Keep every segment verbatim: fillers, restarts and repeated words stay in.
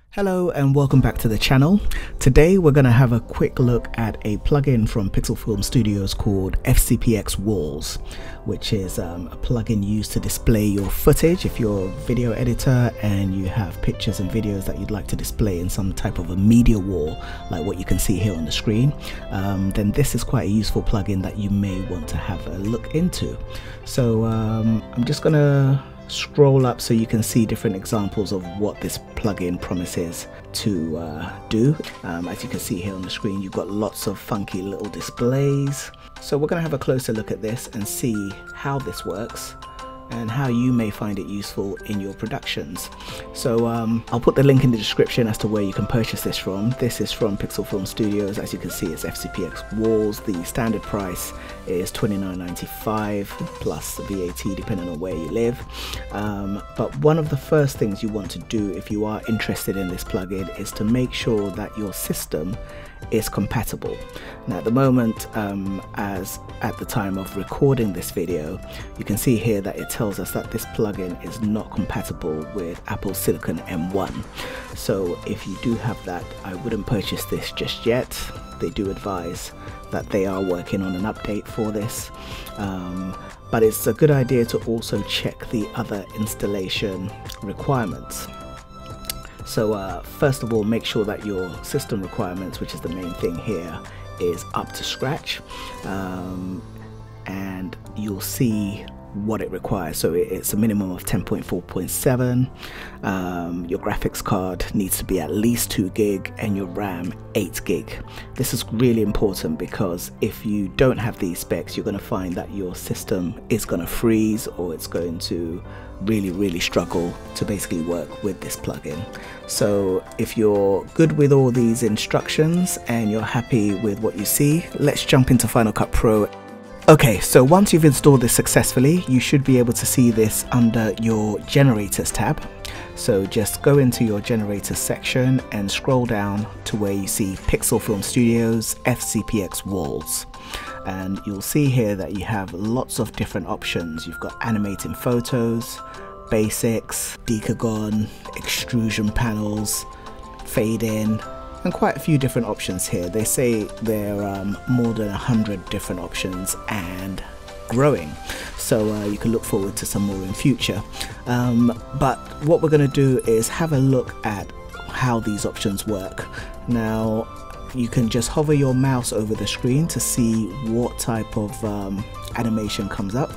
Hello and welcome back to the channel. Today we're going to have a quick look at a plugin from Pixel Film Studios called F C P X Walls, which is um, a plugin used to display your footage. If you're a video editor and you have pictures and videos that you'd like to display in some type of a media wall, like what you can see here on the screen, um, then this is quite a useful plugin that you may want to have a look into. So um, I'm just going to scroll up so you can see different examples of what this plugin promises to uh, do. Um, as you can see here on the screen, you've got lots of funky little displays. So we're going to have a closer look at this and see how this works and how you may find it useful in your productions. So um, I'll put the link in the description as to where you can purchase this from. This is from Pixel Film Studios. As you can see, it's F C P X Walls. The standard price is twenty-nine ninety-five plus V A T depending on where you live. Um, but one of the first things you want to do if you are interested in this plugin is to make sure that your system is compatible. Now at the moment, um, as at the time of recording this video, you can see here that it tells us that this plugin is not compatible with Apple Silicon M one. So if you do have that, I wouldn't purchase this just yet. They do advise that they are working on an update for this, um, but it's a good idea to also check the other installation requirements. So uh, first of all, make sure that your system requirements, which is the main thing here, is up to scratch, um, and you'll see what it requires. So it's a minimum of ten point four point seven. Um, your graphics card needs to be at least two gig and your RAM eight gig. This is really important because if you don't have these specs, you're going to find that your system is going to freeze, or it's going to really really struggle to basically work with this plugin. So if you're good with all these instructions and you're happy with what you see, let's jump into Final Cut Pro. Okay, so once you've installed this successfully, you should be able to see this under your Generators tab. So just go into your Generators section and scroll down to where you see Pixel Film Studios F C P X Walls. And you'll see here that you have lots of different options. You've got animating photos, basics, decagon, extrusion panels, fade in, and quite a few different options here. They say there are um, more than a hundred different options and growing, so uh, you can look forward to some more in future. Um, but what we're going to do is have a look at how these options work. Now you can just hover your mouse over the screen to see what type of um, animation comes up.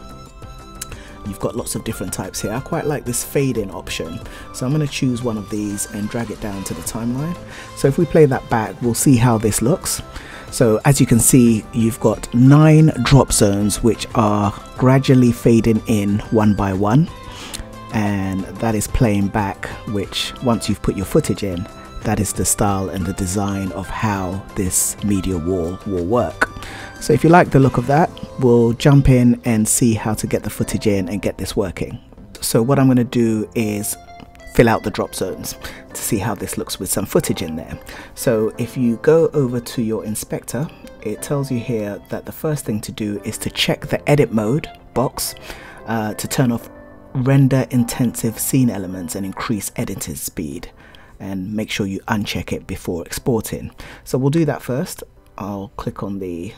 You've got lots of different types here. I quite like this fade in option, so I'm going to choose one of these and drag it down to the timeline. So if we play that back, we'll see how this looks. So as you can see, you've got nine drop zones which are gradually fading in one by one, and that is playing back, which once you've put your footage in, that is the style and the design of how this media wall will work. So if you like the look of that, we'll jump in and see how to get the footage in and get this working. So what I'm going to do is fill out the drop zones to see how this looks with some footage in there. So if you go over to your inspector, it tells you here that the first thing to do is to check the edit mode box uh, to turn off render intensive scene elements and increase editing speed, and make sure you uncheck it before exporting. So we'll do that first. I'll click on the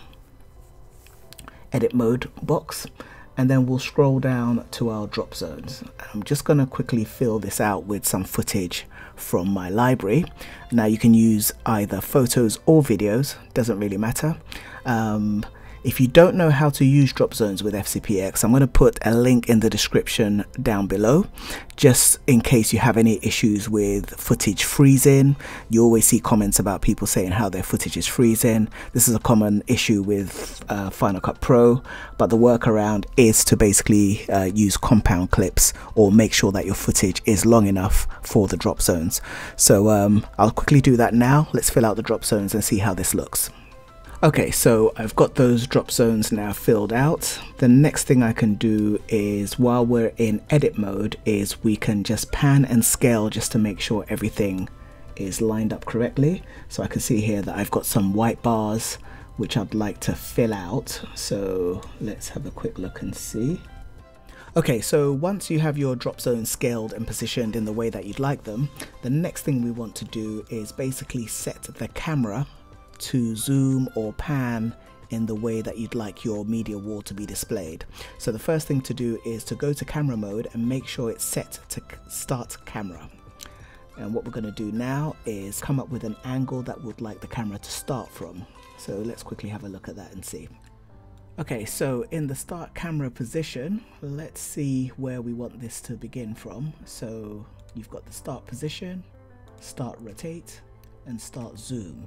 edit mode box, and then we'll scroll down to our drop zones. I'm just going to quickly fill this out with some footage from my library. Now you can use either photos or videos, doesn't really matter. Um, If you don't know how to use drop zones with F C P X, I'm going to put a link in the description down below, just in case you have any issues with footage freezing. You always see comments about people saying how their footage is freezing. This is a common issue with uh, Final Cut Pro, but the workaround is to basically uh, use compound clips or make sure that your footage is long enough for the drop zones. So um, I'll quickly do that now. Let's fill out the drop zones and see how this looks. Okay, so I've got those drop zones now filled out. The next thing I can do is, while we're in edit mode, is we can just pan and scale just to make sure everything is lined up correctly. So I can see here that I've got some white bars which I'd like to fill out. So let's have a quick look and see. Okay, so once you have your drop zones scaled and positioned in the way that you'd like them, the next thing we want to do is basically set the camera to zoom or pan in the way that you'd like your media wall to be displayed. So the first thing to do is to go to camera mode and make sure it's set to start camera. And what we're going to do now is come up with an angle that we'd like the camera to start from. So let's quickly have a look at that and see. Okay, so in the start camera position, let's see where we want this to begin from. So you've got the start position, start rotate, and start zoom.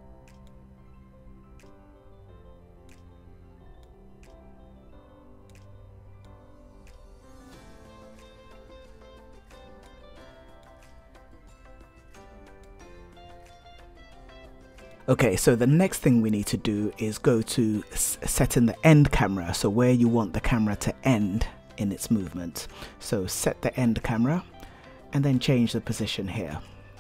Okay, so the next thing we need to do is go to setting the end camera, so where you want the camera to end in its movement. So set the end camera and then change the position here.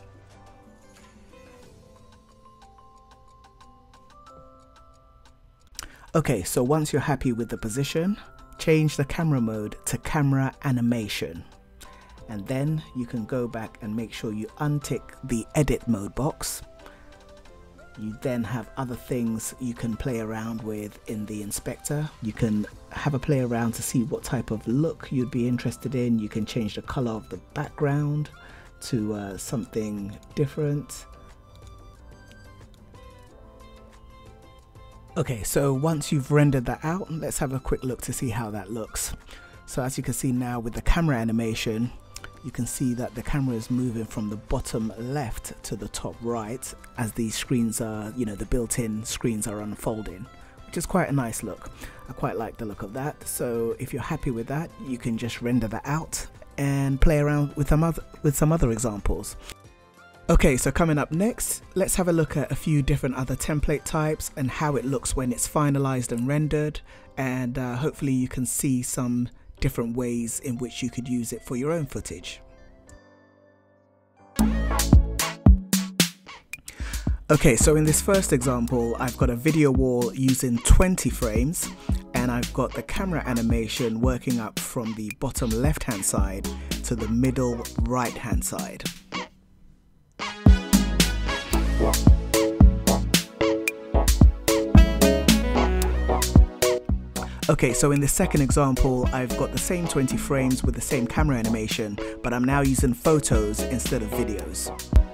Okay, so once you're happy with the position, change the camera mode to camera animation. And then you can go back and make sure you untick the edit mode box. You then have other things you can play around with in the inspector. You can have a play around to see what type of look you'd be interested in. You can change the color of the background to uh, something different. Okay, so once you've rendered that out, let's have a quick look to see how that looks. So as you can see now with the camera animation, you can see that the camera is moving from the bottom left to the top right as these screens are, you know, the built-in screens are unfolding, which is quite a nice look. I quite like the look of that. So if you're happy with that, you can just render that out and play around with some other, with some other examples. Okay, so coming up next, let's have a look at a few different other template types and how it looks when it's finalized and rendered, and uh, hopefully you can see some different ways in which you could use it for your own footage. Okay, so in this first example, I've got a video wall using twenty frames, and I've got the camera animation working up from the bottom left hand side to the middle right hand side. Okay, so in the second example, I've got the same twenty frames with the same camera animation, but I'm now using photos instead of videos.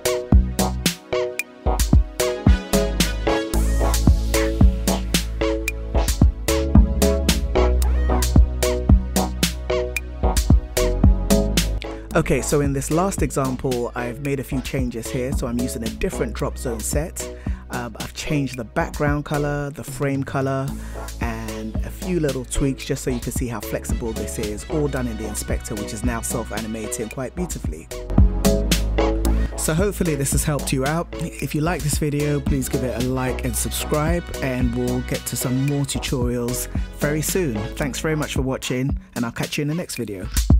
Okay, so in this last example, I've made a few changes here. So I'm using a different drop zone set. Um, I've changed the background color, the frame color, and a few little tweaks just so you can see how flexible this is, all done in the inspector, which is now self-animating quite beautifully. So hopefully this has helped you out. If you like this video, please give it a like and subscribe, and we'll get to some more tutorials very soon. Thanks very much for watching, and I'll catch you in the next video.